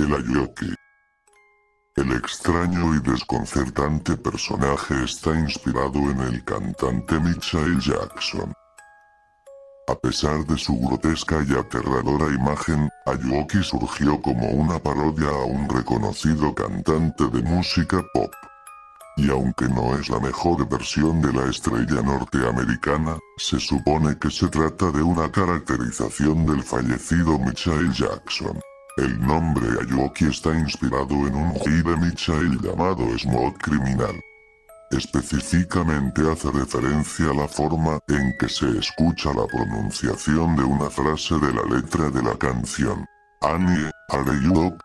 el Aoki. El extraño y desconcertante personaje está inspirado en el cantante Michael Jackson. A pesar de su grotesca y aterradora imagen, Aoki surgió como una parodia a un reconocido cantante de música pop. Y aunque no es la mejor versión de la estrella norteamericana, se supone que se trata de una caracterización del fallecido Michael Jackson. El nombre Aoki está inspirado en un juez de Michael llamado Smooth Criminal. Específicamente hace referencia a la forma en que se escucha la pronunciación de una frase de la letra de la canción. Annie, are you up?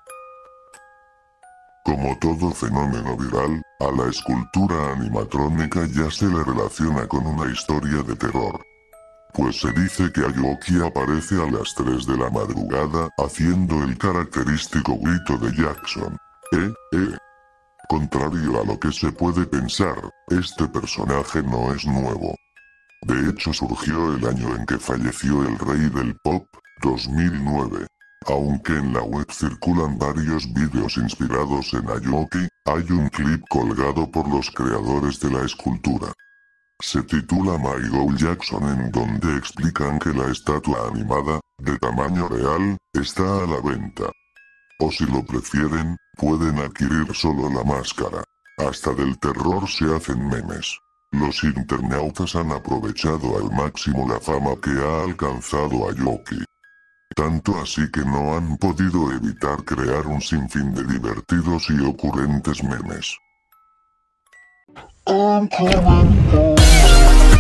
Como todo fenómeno viral, a la escultura animatrónica ya se le relaciona con una historia de terror. Pues se dice que Aoki aparece a las 3 de la madrugada haciendo el característico grito de Jackson. Contrario a lo que se puede pensar, este personaje no es nuevo. De hecho surgió el año en que falleció el rey del pop, 2009. Aunque en la web circulan varios vídeos inspirados en Aoki, hay un clip colgado por los creadores de la escultura. Se titula Michael Jackson, en donde explican que la estatua animada, de tamaño real, está a la venta. O si lo prefieren, pueden adquirir solo la máscara. Hasta del terror se hacen memes. Los internautas han aprovechado al máximo la fama que ha alcanzado Aoki. Tanto así que no han podido evitar crear un sinfín de divertidos y ocurrentes memes. I'm coming home.